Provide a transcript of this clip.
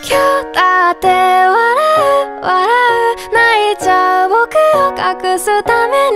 今日だって笑う笑う泣いちゃう僕を隠すため